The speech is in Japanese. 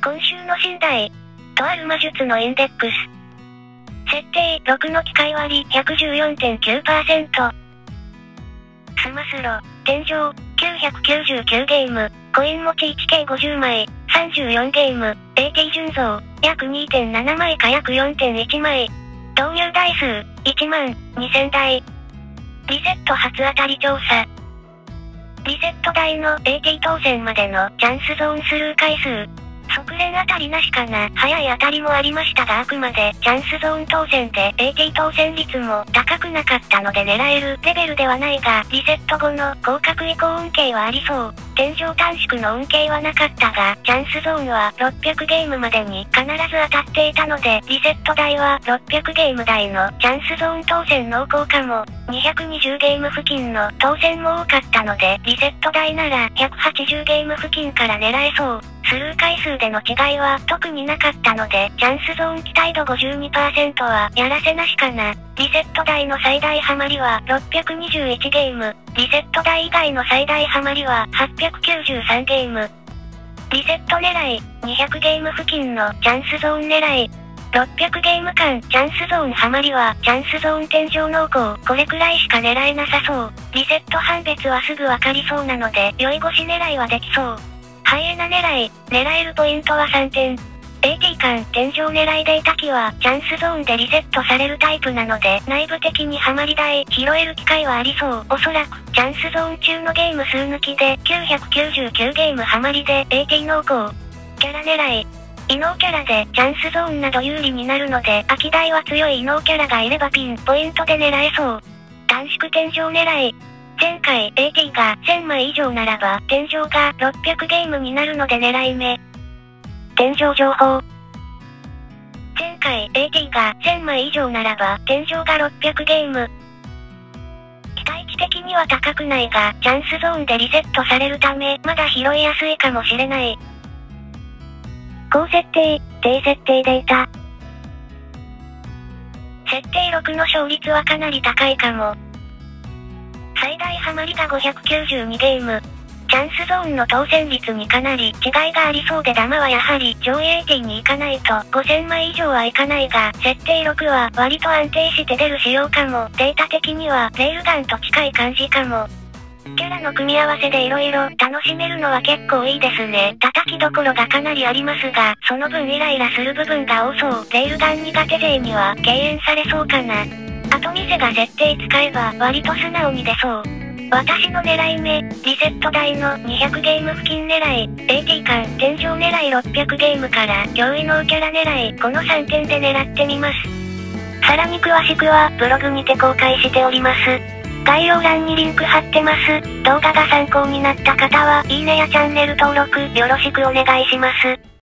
今週の新題。とある魔術のインデックス。設定6の機械割 114.9%。スマスロ、天井、999ゲーム、コイン持ち 1K50 枚、34ゲーム、AT 純増、約 2.7 枚か約 4.1 枚。導入台数、1万2000台。リセット初当たり調査。リセット台の AT 当選までのチャンスゾーンスルー回数。即連当たりなしかな。早い当たりもありましたがあくまでチャンスゾーン当選で AT 当選率も高くなかったので狙えるレベルではないが、リセット後の降格移行恩恵はありそう。天井短縮の恩恵はなかったが、チャンスゾーンは600ゲームまでに必ず当たっていたので、リセット台は600ゲーム台のチャンスゾーン当選濃厚かも。220ゲーム付近の当選も多かったので、リセット台なら180ゲーム付近から狙えそう。スルー回数での違いは特になかったので、チャンスゾーン期待度 52% はやらせなしかな。リセット台の最大ハマりは621ゲーム。リセット台以外の最大ハマりは893ゲーム。リセット狙い、200ゲーム付近のチャンスゾーン狙い。600ゲーム間チャンスゾーンハマりはチャンスゾーン天井濃厚。これくらいしか狙えなさそう。リセット判別はすぐわかりそうなので、酔い越し狙いはできそう。ハイエナ狙い、狙えるポイントは3点。AT 間天井狙いでいた機はチャンスゾーンでリセットされるタイプなので、内部的にハマり台、拾える機会はありそう。おそらく、チャンスゾーン中のゲーム数抜きで999ゲームハマりで AT 濃厚。キャラ狙い。異能キャラでチャンスゾーンなど有利になるので、空き台は強い異能キャラがいればピンポイントで狙えそう。短縮天井狙い。前回 AT が1000枚以上ならば天井が600ゲームになるので狙い目。天井情報。前回 AT が1000枚以上ならば天井が600ゲーム。期待値的には高くないがチャンスゾーンでリセットされるためまだ拾いやすいかもしれない。高設定、低設定データ。設定6の勝率はかなり高いかも。最大ハマりが592ゲーム。チャンスゾーンの当選率にかなり違いがありそうでダマはやはり上位 AT に行かないと5000枚以上はいかないが、設定6は割と安定して出る仕様かも。データ的にはレールガンと近い感じかも。キャラの組み合わせで色々楽しめるのは結構いいですね。叩きどころがかなりありますが、その分イライラする部分が多そう。レールガン苦手勢には敬遠されそうかな。あと店が設定使えば割と素直に出そう。私の狙い目、リセット台の200ゲーム付近狙い、AT 間天井狙い600ゲームから脅威能キャラ狙い、この3点で狙ってみます。さらに詳しくはブログにて公開しております。概要欄にリンク貼ってます。動画が参考になった方は、いいねやチャンネル登録よろしくお願いします。